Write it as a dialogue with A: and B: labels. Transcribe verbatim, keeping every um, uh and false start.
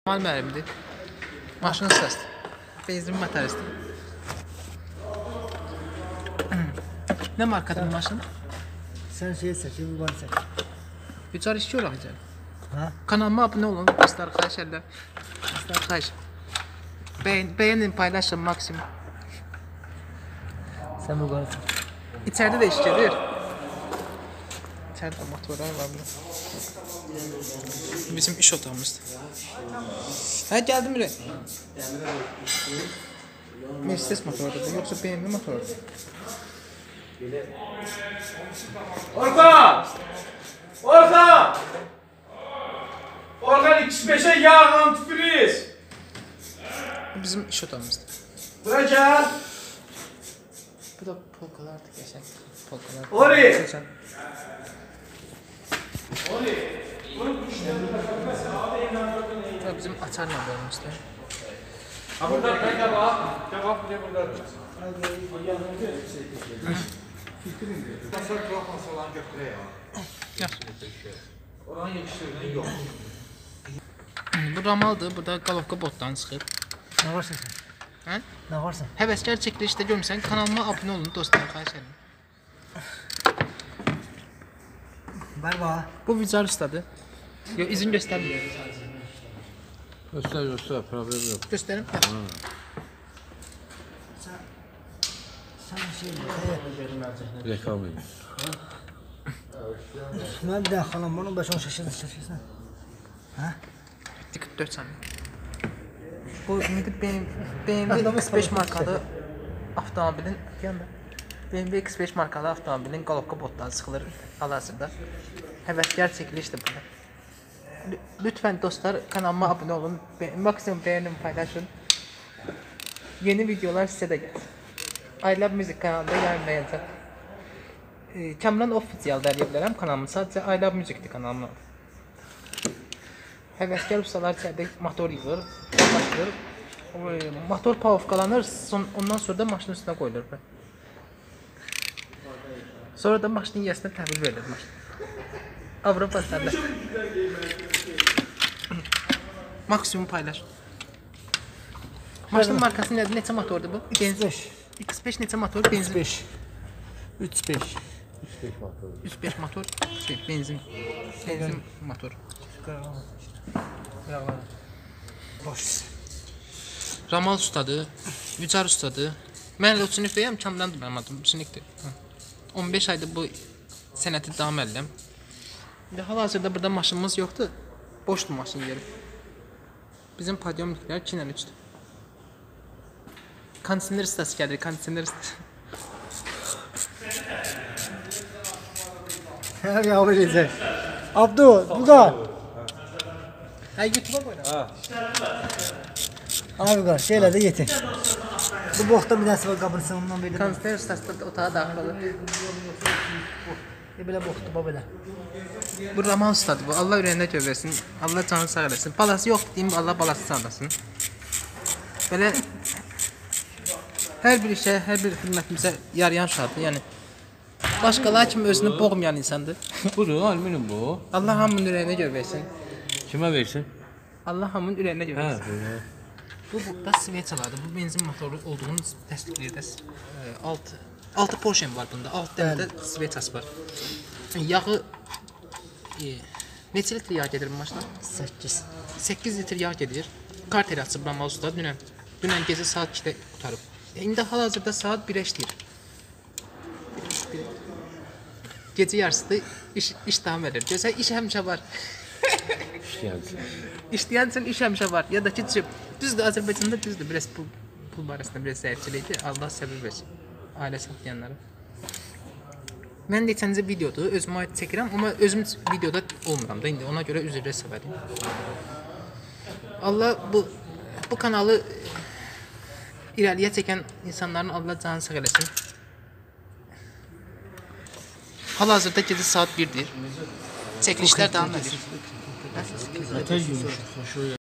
A: Mal müəllimdir. Maşın ustası. Benzin motoristi. Ne markadır maşın?
B: Sen şey seç, bir bana seç.
A: Üçer işçi olarak canım.
B: Ha?
A: Kanalıma abone olun. Dostlar, xahiş ederim. Dostlar, xahiş. Beğen, beğenin, paylaşın maksimum.
B: Sen bu bana seç.
A: İçeride de iş gelir. İçeride motorlar var burada. Bizim iş otağımızdır. Ha, geldim bile. Mercedes motorudur yoksa B M W motorudur.
C: Orkan! Orkan! Orkan ikisi beşe yağ antifriz.
A: Bizim iş otağımızdır.
C: Bura gel.
A: Bu da polkalardır geçen. Polkalar.
C: Ori!
A: Geçen. Bu da bizim açarla bölümümüzde.
C: Ha burada ben kebap. Kebap buraya burada. Masal kebap masalan götüre ya.
A: Gel.
C: Oranın yetiştirdiği yok.
A: Bu ramaldır. Burada qalovka botdan çıxır.
B: Ne varsa sen?
A: Hə?
B: Ne varsa?
A: Həvəskar çəkilişdə görmüsən, kanalıma abunə olun dostlar, xahiş edirəm.
B: Ver bana.
A: Bu Vicar ustadır. Yox, izin göstərmir.
D: Göster göster, problem yok.
A: Göstərim.
B: Sen, sen şey
D: Reklam edin.
B: ben bir daha kalan bunu beş on şaşırdı şaşırsan. Ha?
A: Dikkat dört saniye. Bu nedir? B M W X beş markalı avtomobilin yanında. B M W X beş markalı avtomobilin qalovka botları sıxılır hal-hazırda. Həvəskar çəkilişdir burada. Lü- Lütfen dostlar kanalıma abone olun. Be maksimum beğenin, paylaşın. Yeni videolar size de gelsin. I Love Music kanalında yayınlayacak. E, Kamran Official da deyə bilərəm kanalımın. Sadəcə I Love Music'dir kanalımın adı. Həvəskar ustalar içəridə motor yığır, başlayır. O, motor pavovkalanır, son, ondan sonra da maşının üstünə qoyulur. Sonra da maşının yəsinə təhvil verilir maşın. Avropa standart. Maksimum paylaş. Maşının markası nədir? Neçə motordur bu?
B: X beş.
A: X beş neçə motor? Benzin.
B: beş. üç beş.
A: üç beş motor. Şey, benzin. Benzin motor.
B: Boş.
A: Ramal ustadır. Vücar ustadır. Mən də sinifdəyəm, Kamrandır mənim adım. Sinifdir. on beş aydır bu sənəti davam edirəm. İndi hal-hazırda burada maşınımız yoxdur. Boşdur maşın yeri. Bizim podyomniklər iki ilə üçdür. Kondisioner ustası gəlir, kondisioner ustası.
B: Her ya vereceğiz. Abdul, burada.
A: Hə, YouTube'a qoyuram.
B: Abi var, şeyle de yetin. Bu bokta bir tanesi var kapının sonundan beri.
A: Kondisioner ustası da otağa daxil olur.
B: Ne böyle boktu bu böyle.
A: Bu Ramal ustadır bu. Allah ürəyində görversin. Allah canını sağ eləsin. Balası yox deyim, Allah balası sağlasın. Belə hər bir işə, hər bir xidmətimizə yarayan uşaqdır. Yəni başqaları kimi özünü boğmayan insandır.
D: Budur, alüminyum bu.
A: Allah hamının ürəyinə görversin.
D: Kime versin?
A: Allah hamının ürəyinə
D: Ha,
A: görversin.
D: böyle.
A: Bu burada Svetsaladır. Bu benzin motoru olduğunu təsdiqləyir də. altı altı Porsche var bunda. altı dənə də Svetsası var. Yağı e, neçə litr yağ gedir bu maşına?
B: sekiz.
A: səkkiz litr yağ gedir. Karteri açıb Ramal usta dünən. Dünən gecə saat ikidə qutarıb. E, İndi hal-hazırda saat birə işləyir. Gecə yarısıdır iş, iş davam edir. Gözəl iş həmişə var.
D: İşleyensin.
A: İşləyən üçün iş həmişə var. Ya da ki, düşüb. Düzdür, Azərbaycanda düzdür. Biraz pul, pul barəsində biraz zəifçilikdir. Allah səbir versin. Ailə saxlayanlara. Mən neçənci videodur, özümə aid çəkirəm, amma özüm videoda olmuram da indi. Ona görə üzrlə səbərim. Allah bu bu kanalı irəliyə çəkən insanların Allah canını sağ eləsin. Hal-hazırda gecə saat birdir. Çəkilişlər davam edir.
D: Ateş yumuşak.